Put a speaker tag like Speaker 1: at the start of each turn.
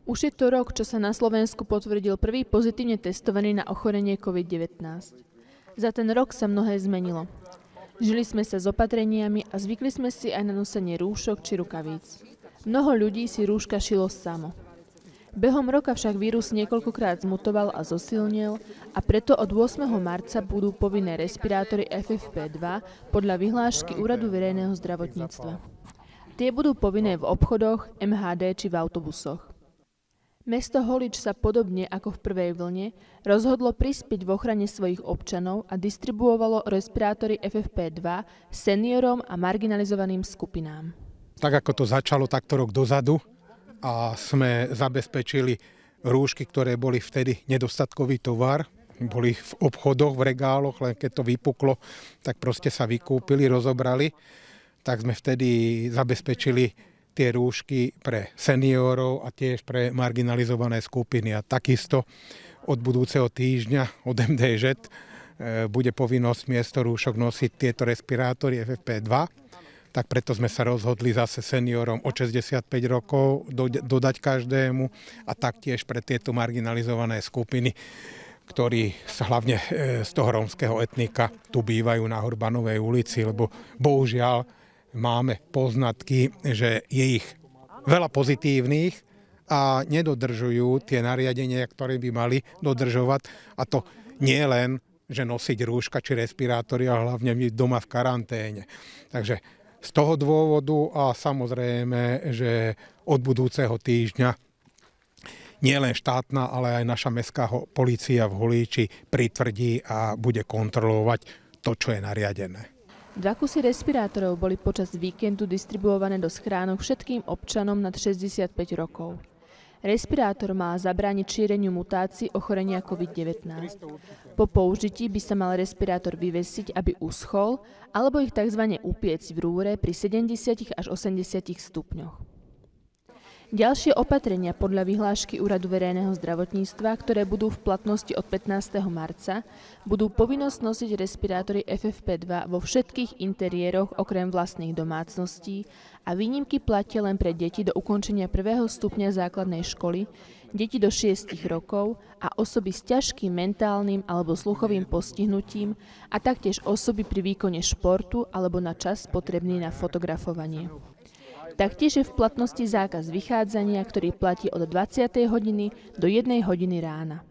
Speaker 1: Už je to rok, čo sa na Slovensku potvrdil prvý pozitívne testovaný na ochorenie COVID-19. Za ten rok sa mnohé zmenilo. Žili sme sa s opatreniami a zvykli sme si aj na nosenie rúšok či rukavíc. Mnoho ľudí si rúška šilo samo. Behom roka však vírus niekoľkokrát zmutoval a zosilnil a preto od 8. marca budú povinné respirátory FFP2 podľa vyhlášky Úradu verejného zdravotníctva. Tie budú povinné v obchodoch, MHD či v autobusoch. Mesto Holič sa podobne ako v prvej vlne rozhodlo prispieť v ochrane svojich občanov a distribuovalo respirátory FFP2 seniorom a marginalizovaným skupinám.
Speaker 2: Tak ako to začalo takto rok dozadu a sme zabezpečili rúšky, ktoré boli vtedy nedostatkový tovar, boli v obchodoch, v regáloch, len keď to vypuklo, tak proste sa vykúpili, rozobrali, tak sme vtedy zabezpečili tie rúšky pre seniorov a tiež pre marginalizované skupiny. A takisto od budúceho týždňa, od MDŽ, bude povinnosť miesto rúšok nosiť tieto respirátory FFP2. Tak preto sme sa rozhodli zase seniorom od 65 rokov dodať každému a taktiež pre tieto marginalizované skupiny, ktorí sa hlavne z toho rómskeho etnika tu bývajú na Hurbanovej ulici, lebo bohužiaľ máme poznatky, že je ich veľa pozitívnych a nedodržujú tie nariadenia, ktoré by mali dodržovať. A to nie len, že nosiť rúška či respirátory, ale hlavne byť doma v karanténe. Takže z toho dôvodu a samozrejme, že od budúceho týždňa nielen štátna, ale aj naša mestská polícia v Holíči pritvrdí a bude kontrolovať to, čo je nariadené.
Speaker 1: 2 kusy respirátorov boli počas víkendu distribuované do schránok všetkým občanom nad 65 rokov. Respirátor má zabrániť šíreniu mutácií ochorenia COVID-19. Po použití by sa mal respirátor vyvesiť, aby uschol, alebo ich tzv. Upiecť v rúre pri 70 až 80 stupňoch. Ďalšie opatrenia podľa vyhlášky Úradu verejného zdravotníctva, ktoré budú v platnosti od 15. marca, budú povinnosť nosiť respirátory FFP2 vo všetkých interiéroch okrem vlastných domácností a výnimky platia len pre deti do ukončenia 1. stupňa základnej školy, deti do 6 rokov a osoby s ťažkým mentálnym alebo sluchovým postihnutím a taktiež osoby pri výkone športu alebo na čas potrebný na fotografovanie. Taktiež je v platnosti zákaz vychádzania, ktorý platí od 20. hodiny do 1 hodiny rána.